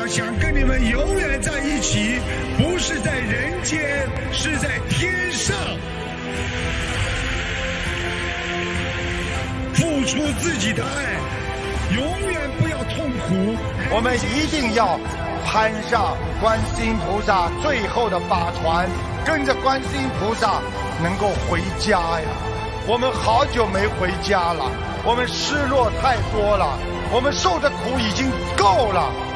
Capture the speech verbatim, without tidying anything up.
想跟你们永远在一起，不是在人间，是在天上。付出自己的爱，永远不要痛苦。 我们一定要攀上观世音菩萨最后的法船，跟着观世音菩萨能够回家呀！我们好久没回家了，我们失落太多了，我们受的苦已经够了。